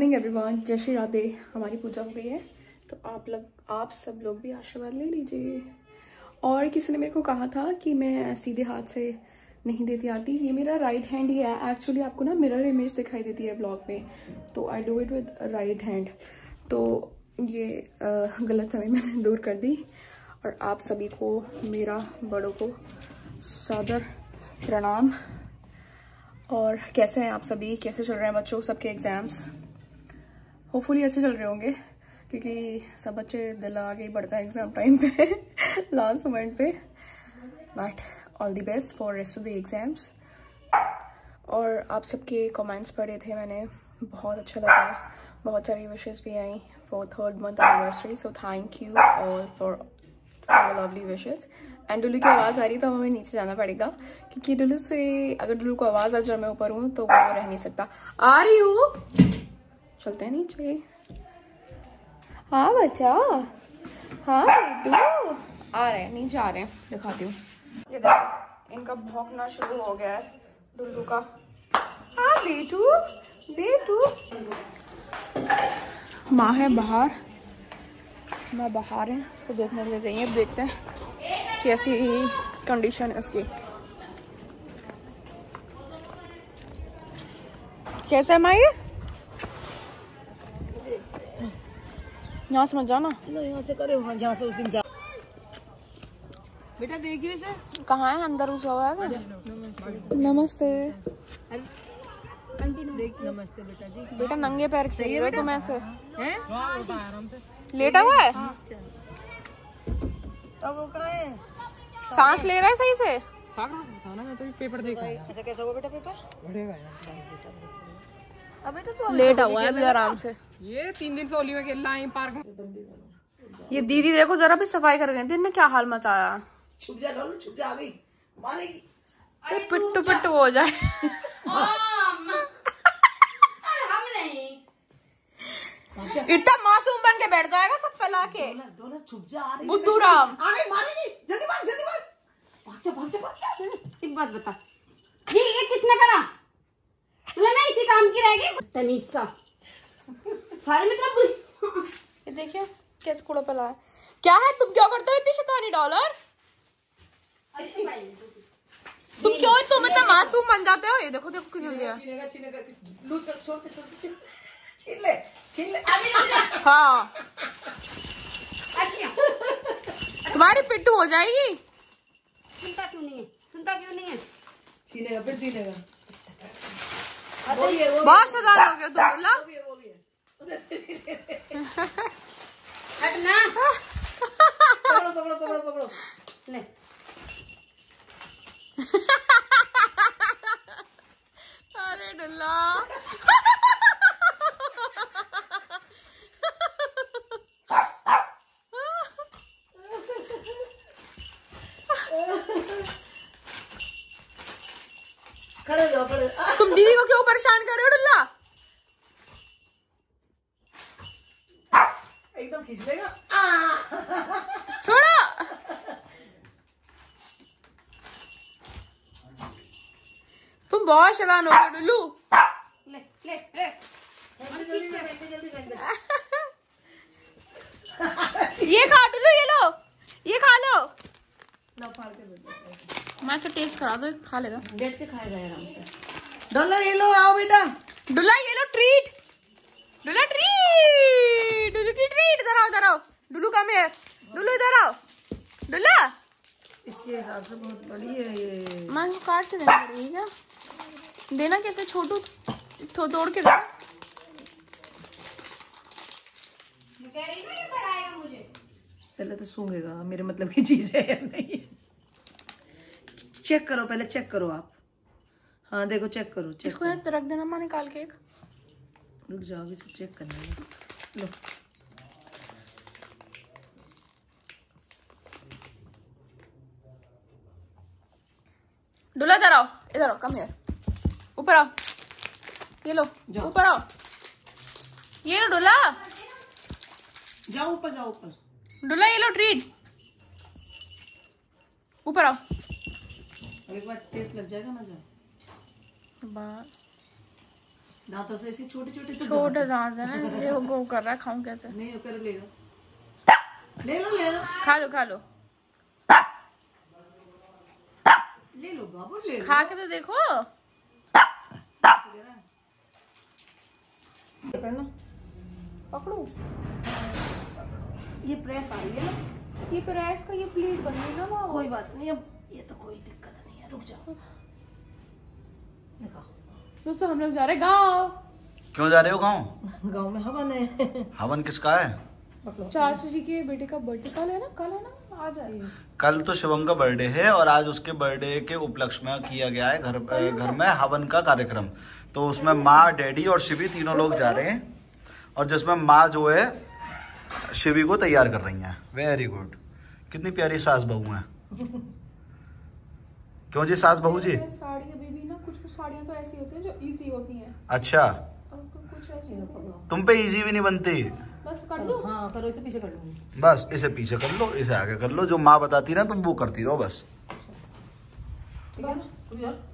Morning everyone, जय श्री राधे। हमारी पूजा हो गई है तो आप सब लोग भी आशीर्वाद ले लीजिए। और किसी ने मेरे को कहा था कि मैं सीधे हाथ से नहीं देती आरती, ये मेरा राइट हैंड ही है। एक्चुअली आपको ना मिरर इमेज दिखाई देती है ब्लॉग में, तो I do it with right hand. तो ये गलतफहमी मैंने दूर कर दी। और आप सभी को, मेरा बड़ों को सादर प्रणाम। और कैसे हैं आप सभी, कैसे चल रहे हैं बच्चों? सबके एग्जाम्स होपफुली अच्छे चल रहे होंगे, क्योंकि सब बच्चे दिल आगे ही बढ़ता है एग्जाम टाइम पे लास्ट मोमेंट पे। But all the best for rest of the exams. और आप सबके कमेंट्स पढ़े थे मैंने, बहुत अच्छा लगा। बहुत सारी विशेस भी आई for 3rd month anniversary, so thank you all for lovely wishes. And Dulu की आवाज़ आ रही तो हमें नीचे जाना पड़ेगा, क्योंकि डुलू से अगर डुलू को आवाज़ आ जाए मैं ऊपर हूँ तो वो रह नहीं सकता। आ रही हूँ, चलते हैं नीचे। हाँ बच्चा, हाँ डुलू आ रहे हैं, नीचे आ रहे हैं, दिखाती हूँ। ये देखो इनका भौंकना शुरू हो गया है डुलू का। हाँ बेटू बेटू। माँ है बाहर, माँ बाहर है, उसको देखने के लिए गई है। अब देखते हैं कैसी कंडीशन है उसकी। कैसा है माँ? ये यहाँ से मत जाना, यहाँ से करे, वहाँ जहाँ से उस दिन जा। बेटा देखिए इसे, कहाँ है? अंदर घुसा हुआ है। नमस्ते नमस्ते बेटा जी। बेटा नंगे पैर खेल रहे हो तुम ऐसे? हैं? लेटा हुआ है? अब वो कहाँ है? सांस ले रहा है सही से? मैं तो पेपर देख रहा हूं। ऐसा कैसा होगा बेटा पेपर? बढ़ेगा अब बेटा तो लेटा हुआ है आराम से। ये 3 दिन से होली में खेल रहा है पार्क में। ये दीदी देखो जरा भी सफाई कर गई थी, इनने क्या हाल मचाया। छुप जा डॉलर, छुप जा, आ गई मारेगी। पिट्टू पिट्टू हो जाए। हम नहीं, इतना मासूम बन के बैठ जाएगा सब फैला के। डॉलर छुप जा, आ रही बुद्धू राम आ गई, मारेगी। जल्दी भाग, जल्दी भाग, भाग जा, भाग जा, भाग जा। एक बात बता, ये किसने करा? मैं इसी काम की रह गई तमीज सा। सारे मतलब बुरी। ये देखिए कैसे कूड़ा फैला है। क्या है, तुम क्या करते हो इतनी शैतानी? डॉलर तुम क्यों तुम इतना मासूम बन जाते हो? ये देखो देखो कुछ जल गया। छीनेगा, लूज कर, छोड़ के छीन ले, छीन ले। हाँ अच्छा तुम्हारी पिट्टू हो जाएगी। सुनता क्यों नहीं है? सुनता क्यों नहीं है? छीनेगा, फिर छीनेगा। बहुत शैतान हो गया तुम। बोला हटना। पकड़ो। ले अरे डुल्ला खड़े जाओ, खड़े। तुम दीदी को क्यों परेशान कर रहे हो डुल्ला? एकदम खींच लेगा। छोड़ो। तुम बहुत शैतान हो गए डुल्लू। ले ले ले। जल्दी। ये खा डुल्लू, ये लो, ये खा लो। ना फाड़ के दे दो। मैं से टेस्ट करा दो, खा लेगा। बैठ के खाएगा आराम से। डॉलर ये लो, आओ बेटा। डुल्ला ये लो ट्रीट, डुल्ला ट्रीट, डुल्लू की ट्रीट। इधर आओ, इधर आओ डुल्लू, कम है डुल्लू, इधर आओ डुल्ला। इसके हिसाब से बहुत बड़ी है ये। मैं इसको काट के देना पड़ेगी क्या? देना कैसे? छोटू तोड़ के दे। कह रही ना ये पढ़ाएगा मुझे। पहले तो सूंघेगा, मेरे मतलब की चीज है या नहीं। चेक करो, पहले चेक करो आप। हाँ देखो, चेक करो, चेक इसको यहाँ रख देना, माँ निकाल के एक। रुक जाओ, अभी सब चेक करना है। लो डुल्ला इधर आओ, कम हियर, ऊपर आओ। ये लो, ऊपर आओ। ये लो डुल्ला, जाओ ऊपर, जाओ ऊपर। डुल्ला ये लो ट्रीट, ऊपर आओ। अब एक बार टेस्ट लग जाएगा ना, जाओ। दांतों से ऐसी छोटे छोटे तो छोटे दांत है ना, ये वो कर रहा है, खाऊं कैसे? नहीं कर ले लो ले लो ले लो खा लो खा लो, ले लो बाबू ले लो। खा के तो देखो। पकड़ना पकड़ो, ये प्रेस आ रही है ना, ये प्रेस का ये प्लेट बनेगा ना। कोई बात नहीं, अब ये तो कोई दिक्कत नहीं है, रुक जाओ। देखो दोस्तों हम लोग जा रहे हैं गाँव। क्यों जा रहे हो गाँव? गांव में हवन है। हवन किसका है? चाचू जी के बेटे का बर्थडे कल है ना, आज है। कल तो शिवम का बर्थडे है और आज उसके बर्थडे के उपलक्ष्य में किया गया है घर में हवन का कार्यक्रम। तो उसमें माँ, डैडी और शिवी तीनों लोग जा रहे हैं, और जिसमें माँ जो है शिवी को तैयार कर रही हैं। वेरी गुड, कितनी प्यारी सास बहू है। क्यों जी सास बहू जी? साड़ी अभी भी ना, कुछ साड़ियाँ तो ऐसी होती हैं जो इजी होती हैं, अच्छा, और कुछ ऐसी होती हैं। तुम पे इजी भी नहीं बनती। बस कर दो। हाँ करो, इसे पीछे कर लूंगी। बस इसे पीछे कर लो, इसे आगे कर लो, जो माँ बताती ना तुम वो करती रहो बस। ठीक है ना, कुछ और?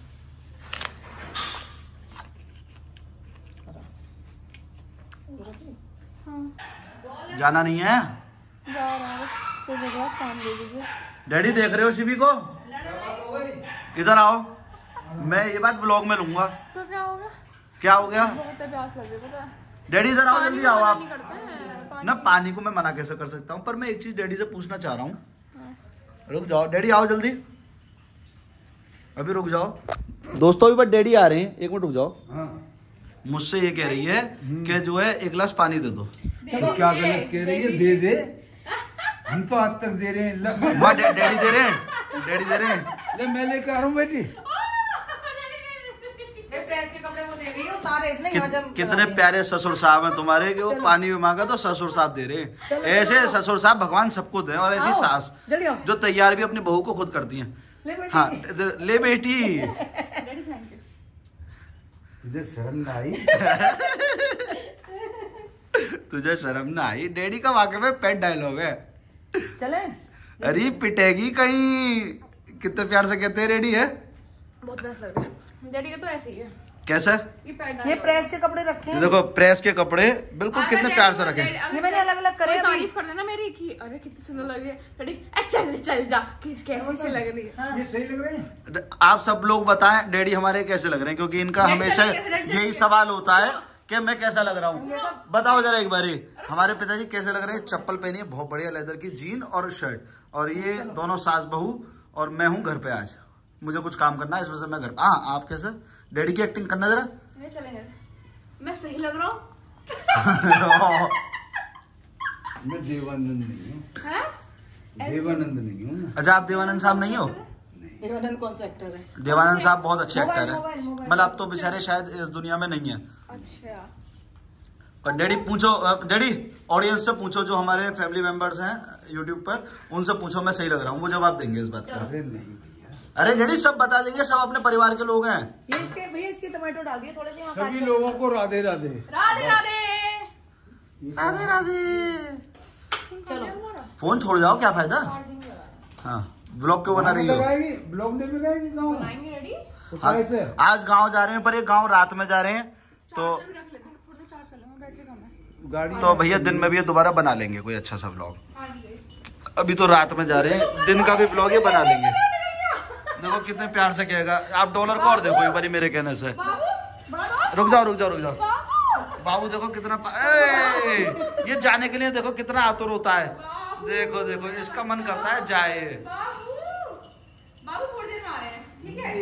हाँ जाना नहीं है? जा रहा है, तो गिलास पानी दे दीजिए। डैडी देख रहे हो शिवी को? इधर आओ, मैं ये बात व्लॉग में लूंगा। तो क्या होगा? क्या हो गया? बहुत प्यास लग रही है, पता है। डैडी इधर आओ, जल्दी आओ आप। नहीं करते हैं पानी। ना पानी को मैं मना कैसे कर सकता हूँ, पर मैं एक चीज डैडी से पूछना चाह रहा हूँ। रुक जाओ डैडी, आओ जल्दी, अभी रुक जाओ। दोस्तों अभी बस डैडी आ रहे हैं, एक मिनट रुक जाओ। हाँ। मुझसे ये कह रही है कि जो है एक गिलास पानी दे दो। तो क्या गलत कह रही है? दे दे, हम तो आज तक दे रहे हैं। माँ डैडी दे रहे हैं, डैडी दे रहे हैं। ले मैं लेकर आ रहा हूँ बेटी। प्रेस के कपड़े वो दे रही है, सारे इसने हजम। कितने प्यारे ससुर साहब हैं तुम्हारे कि वो पानी भी मांगा तो ससुर साहब दे रहे हैं। ऐसे ससुर साहब भगवान सबको दें, और ऐसी सास जल्दी आओ। जो तैयार भी अपनी बहू को खुद करती हैं। ले बेटी। हाँ ले बेटी। तुझे शर्म ना आई? तुझे शर्म ना आई? डैडी का वाकई में पेट डायलॉग है। चले अरे पिटेगी कहीं, कितने प्यार से कहते हैं रेडी है। बहुत प्यास लग रहा है डैडी का, तो ऐसे ही है। कैसा? ये प्रेस के कपड़े रखे हैं। देखो प्रेस के कपड़े बिल्कुल कितने प्यार से रखे। ये मैंने अलग अलग करे। तारीफ कर देना मेरी कि अरे कितनी सुंदर लग रही है डैडी। चल चल जा, कैसी सी लग रही है। ये सही लग रहे हैं? आप सब लोग बताएं डैडी हमारे कैसे लग रहे हैं, क्योंकि इनका हमेशा यही सवाल होता है कि मैं कैसा लग रहा हूँ। बताओ जरा एक बारी हमारे पिताजी कैसे लग रहे हैं। चप्पल पहनी है बहुत बढ़िया लेदर की, जीन और शर्ट, और ये दोनों सास बहू, और मैं हूँ घर पे। आज मुझे कुछ काम करना है, इस वजह से मैं घर। हाँ आप कैसे? डैडी की एक्टिंग करना जरा। चलेंगे, मैं सही लग रहा हूँ? मैं देवानंद नहीं हूँ। देवानंद नहीं हूँ। अच्छा आप देवानंद साहब नहीं हो? देवानंद कौन सा एक्टर है? देवानंद साहब बहुत अच्छे एक्टर है, मोबाइल। मतलब अब तो बेचारे शायद इस दुनिया में नहीं है। अच्छा पर डैडी पूछो, डैडी ऑडियंस से पूछो जो हमारे फैमिली मेंबर्स हैं यूट्यूब पर, उनसे पूछो मैं सही लग रहा हूँ, वो जवाब देंगे इस बात का। अरे नहीं भैया, अरे डैडी सब बता देंगे, सब अपने परिवार के लोग हैं। ये इसके भैया, इसके टमाटो डाल दिए थोड़े से यहाँ सभी काट के। लोगों को राधे राधे। राधे राधे। राधे राधे। चलो फोन छोड़ जाओ, क्या फायदा। हाँ ब्लॉग क्यों बना रही हो? लगाएगी ब्लॉग नहीं लगाएगी गाँव। बनाएंगे रेडी। तो कैसे? आज गांव जा रहे हैं, पर ये गांव रात में जा रहे हैं, तो रख लेते हैं, थोड़ा चार्ज चलेगा, बैटरी कम है। गाड़ी तो भैया दिन में भी ये दोबारा बना लेंगे कोई अच्छा सा ब्लॉग। अभी तो रात में जा रहे हैं, दिन का भी ब्लॉग ये बना लेंगे। देखो कितने प्यार से कहेगा। आप डॉलर को और देखो एक बारी मेरे कहने से। रुक जाओ रुक जाओ रुक जाओ। बाबू देखो कितना ये जाने के लिए देखो कितना आतुर होता है। देखो देखो इसका मन करता है जाए। बाबू थोड़ी देर में आ रहे हैं, ठीक है?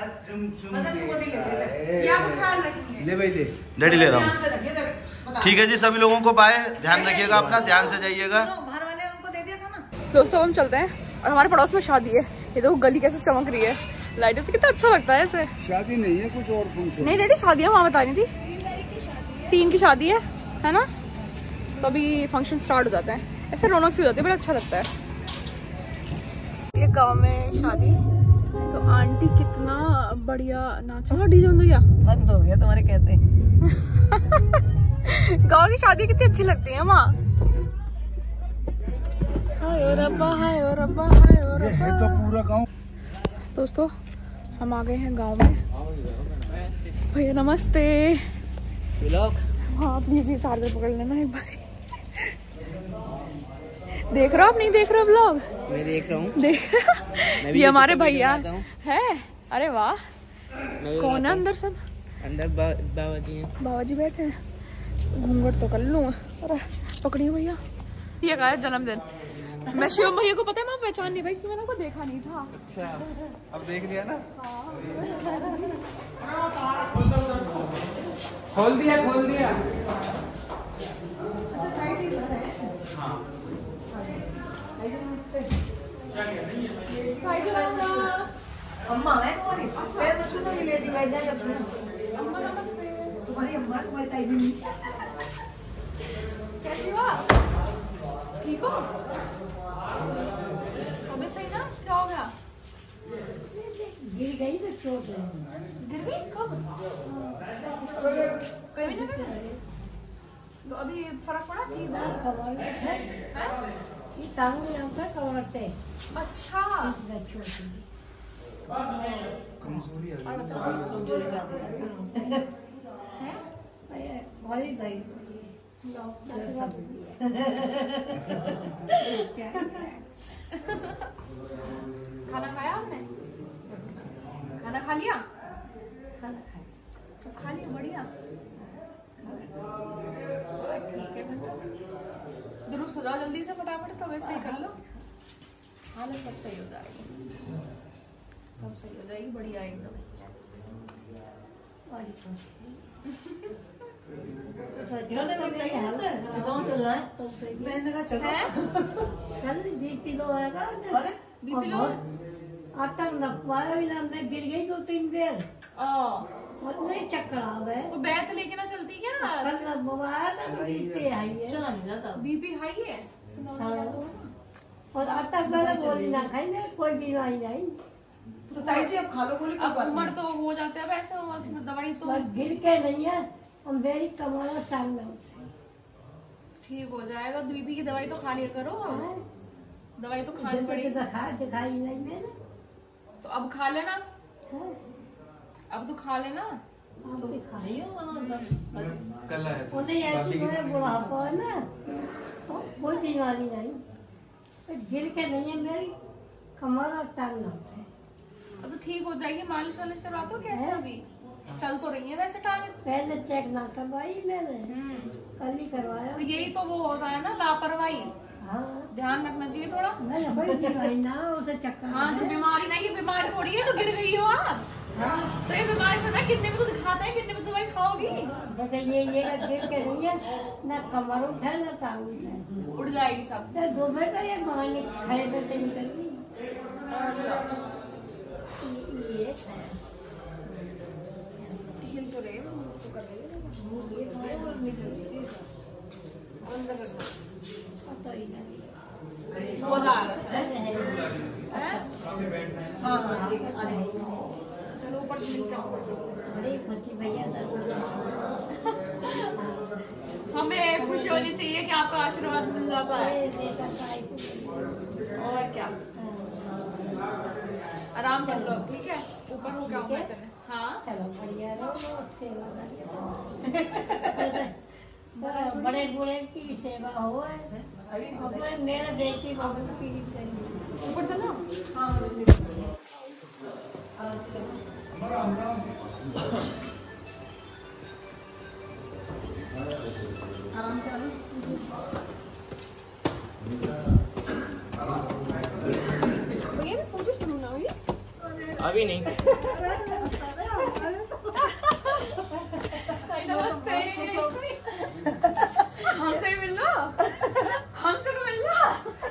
ले ये आप ख्याल रखेंगे। भाई ले। डैडी ले रहा हूँ। ठीक है जी, सभी लोगों को बाय, ध्यान रखिएगा अपना, ध्यान से जाइएगा। बाहर वाले उनको दे दिया था ना। दोस्तों हम चलते हैं, और हमारे पड़ोस में शादी है। ये देखो गली कैसे चमक रही है लाइटों से, कितना अच्छा लगता है ऐसे। शादी नहीं है, कुछ और फंक्शन। नहीं डैडी शादी है, वहाँ बता रही थी 3 की शादी है ना, तो अभी फंक्शन स्टार्ट हो जाते हैं, ऐसे रौनक सी हो जाती है, बड़ा अच्छा लगता है। ये गांव में शादी, तो आंटी कितना बढ़िया नाचा। डीजे बंद हो गया? बंद हो गया तुम्हारे कहते। गांव की शादी कितनी अच्छी लगती है माँ। हाय ओ रब्बा, हाय ओ रब्बा, हाय ओ ये है रब्बा। तो पूरा गांव। दोस्तों हम आ गए हैं गांव में, भैया नमस्ते। व्लॉग हाँ प्लीज ये चार्जर पकड़ लेना एक बार। देख रहे हो आप, नहीं देख रहे हो व्लॉग? मैं देख रहा हूँ। देख ये हमारे भैया है। अरे वाह, कौन है अंदर? सब अंदर बाबा जी हैं। बाबा जी बैठे हैं। घूंघट तो कर लूँ। अरे पकड़िए भैया। ये का है जन्मदिन। मैं शिवम भैया को पता है, मैं पहचान नहीं पाई क्योंकि मैंने उनको देखा नहीं था। अच्छा अब देख लिया ना। खोल दिया खोल दिया। अम्मा है तुम्हारी, पैर तो छूने की लेटी बैठ जाए जब छूने। अम्मा नमस्ते। तुम्हारी अम्मा तुम्हारी ताई जी कैसी हो आप? ठीक हो? अबे सही ना? क्या हो गया? गिर गई तो चोट गिर गई? कब? कभी नहीं गिरी? तो अभी फर्क पड़ा? ठीक है? ये टांग में हम पर कवरते। अच्छा। कमजोरी और बताओ। कमजोरी ज्यादा है? बड़ी गई। खाना खाया आपने? खाना खा लिया? खाना खाए सब खा लिया? बढ़िया। ठीक है फिर तो दुरुस्त हो जाओ जल्दी से फटाफट। तो वैसे ही कर लो। हालत सब सही हो जाएगी, सब सही हो जाएगी। बढ़िया एकदम। गाँव चल रहा है तो मैंने कहा चलो। कल बीपी लो आएगा। अरे बीपी लो आता नपवाया भी ना, मैं गिर गई 2-3 देर और नहीं चक्कर आ गए। तो बैठ लेके ना चलती क्या? कल नपवाया था तो बीपी हाई है। चला नहीं जाता। बीपी हाई है तो और आता गला गोली ना खाई, मैं कोई बीमारी नहीं। तो ताई जी अब खा लो गोली। अब उम्र तो हो जाता है वैसे। दवाई तो बस गिर के नहीं है, हम मेरी कमर टांग में ठीक हो जाएगा। बीपी की दवाई तो खा लिया करो। दवाई तो खानी पड़ेगी। दिखाई नहीं मैंने। तो अब खा लेना। अब तो खा लेना। आप दिखाई हो कल आया था। उन्हें ऐसी कोई बुढ़ापा है ना, तो कोई बीमारी नहीं। गिर के नहीं है, मेरी कमर और टांग में। अब तो ठीक हो जाएगी। मालिश वालिश करवा दो। कैसे अभी चल तो रही है वैसे टांगे? पहले चेक ना करवाई मैंने, कल ही करवाया। तो यही तो वो होता है ना, लापरवाही। हाँ ध्यान रखना चाहिए थोड़ा। मैंने कोई बीमारी ना, उसे चक्कर हाँ तो बीमारी नहीं, ये बीमारी थोड़ी है तो गिर गई हो आप। तो ये बीमारी पता है कितने में तो दिखाते हैं, कितने में दवाई खाओगी। जैसे ये गिर के नहीं है ना, कमर उठे ना टांग उठे, उड़ जाएगी सब। 2 बेटा ये मांगे खाए बेटे निकल गई। ये हिल तो रही है, तो कर रही है। अंदर करना तो ही नहीं। हो जाएगा सर। अच्छा हाँ हाँ ठीक है। चलो ऊपर से नीचे आओ। बड़ी खुशी भैया हमें खुशी होनी चाहिए कि आपका आशीर्वाद मिल जाता है। और क्या, आराम कर लो ठीक है। ऊपर हो क्या होगा इतने। हाँ चलो बढ़िया रहो, सेवा बड़े बूढ़े की सेवा हो। मेरा बेटी बहुत पीड़ित है। ऊपर चलो। आराम से आलो। भैया मैं पूछो शुरू ना हुई अभी नहीं। नमस्ते। हमसे मिल लो, हमसे तो मिल लो।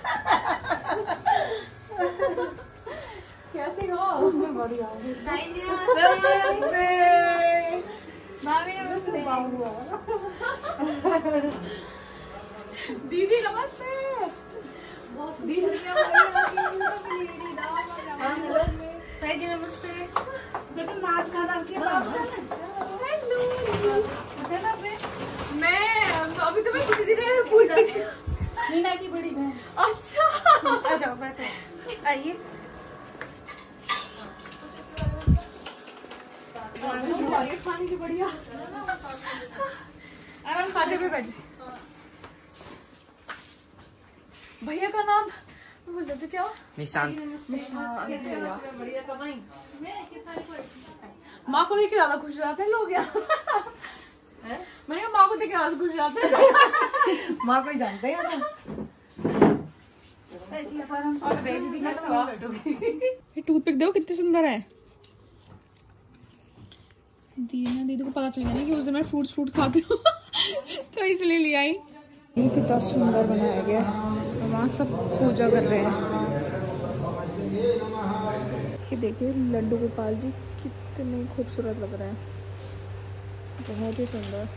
कैसे हो? बढ़िया। नमस्ते। भाभी नमस्ते। दीदी नमस्ते। दीदी नमस्ते। बेटा नाच का नाम क्या? हेलो। मैं अभी तो मैं दीदी ने पूछ रही थी। नीना की बड़ी बहन। अच्छा आ जाओ बैठो, आइए। खाने की बढ़िया। आराम खाते पे बैठे। भैया का नाम बोल देते क्या? निशांत। बढ़िया कमाई। माँ को देख के ज्यादा खुश हो जाते हैं लोग यार। मैंने कहा माँ को देख के ज्यादा खुश हो जाते हैं। माँ को ही जानते हैं ना। टूथपिक देखो कितनी सुंदर है। दीदी को पता चल गया ना कि उस दिन मैं फ्रूट्स खाती हूँ तो इसलिए ले आई। ये कितना सुंदर बनाया गया है। वहाँ सब पूजा कर रहे हैं। ये देखिए लड्डू गोपाल जी कितने खूबसूरत लग रहे हैं, बहुत ही सुंदर।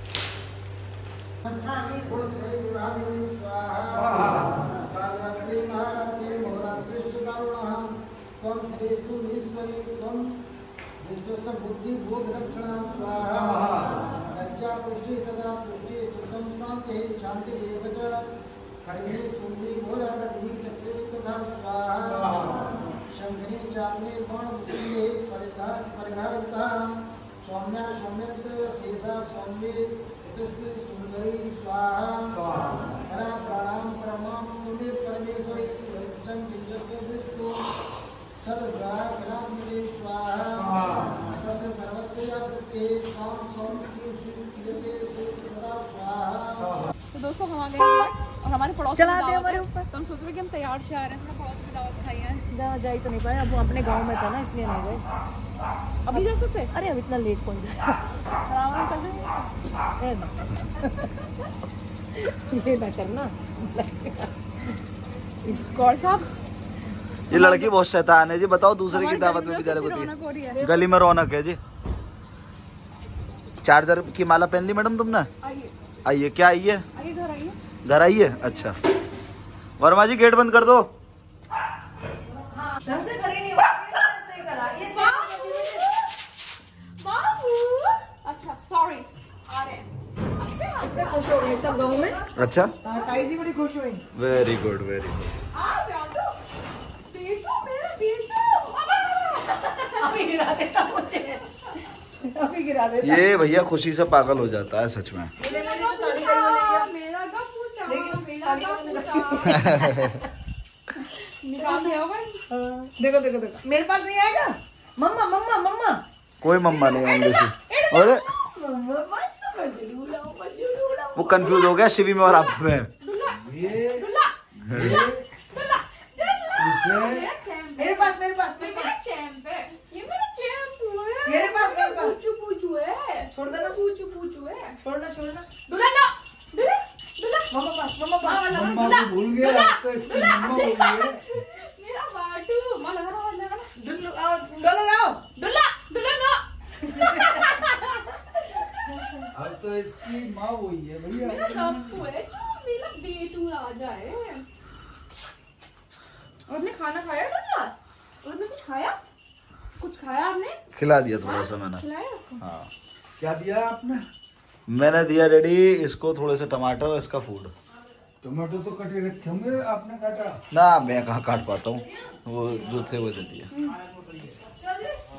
बुद्धि बोध रक्षण स्वाहा लज्जा पुष्टि सदा पुष्टि सुखम शांति शांति खड़गे सुंदरी भोला चक्रे तथा स्वाहा शंखनी चामनी बाण परिधारिता सौम्या सौम्यत शेषा सौम्य चतुर्थी सुंदरी स्वाहा हरा प्रणाम प्रणाम सुंदर परमेश्वरी चिंतन सदग्रह कलाम स्वाहा तो दोस्तों हम आ गए और हमारे पड़ोस की दावत है, तो हम सोच रहे कि हम तैयार से आ रहे हैं, पड़ोस की दावत खाई है। जा तो नहीं पाए, अब वो अपने गांव में था ना इसलिए नहीं गए। अभी जा सकते? अरे अब इतना लेट पहुंच जाए। ये ना करना। गौर साहब ये लड़की बहुत शैतान है जी। बताओ दूसरे की दावत में बेचारे को दी गली में रौनक है जी। चार्जर की माला पहन ली मैडम तुमने? आइए। क्या आइए? घर आइए। अच्छा वर्मा जी गेट बंद कर दो। अच्छा सॉरी आ रहे हैं। खुश हो गए सब गाँव में। अच्छा ताई जी बड़ी खुश हुई। Very good very good. अभी गिरा देता मुझे, अभी गिरा देता। ये भैया खुशी से पागल हो जाता है सच में। देखो देखो देखो मेरे पास नहीं आएगा। मम्मा मम्मा मम्मा कोई मम्मा नहीं आएंगे। अरे वो कंफ्यूज हो गया शिवी में और आप में। मेरे पास पूछू है। छोड़ देना पूछू है। छोड़ना मम्मा को भूल गए। आपका इसकी मम्मा हो गई है। मेरा बाटू अब तो इसकी माँ वही है भैया। मेरा गप्पू है जो मेरा बेटू राजा है। आपने खाना खाया डुल्ला? आपने कुछ खाया आपने? खिला दिया थोड़ा सा मैंने। खिलाया उसको? हाँ क्या दिया आपने? मैंने दिया रेडी इसको थोड़े से टमाटर इसका फूड। टमाटो तो कटे रखे होंगे आपने काटा? ना मैं कहाँ काट पाता हूँ, वो जो थे वो दे दिए।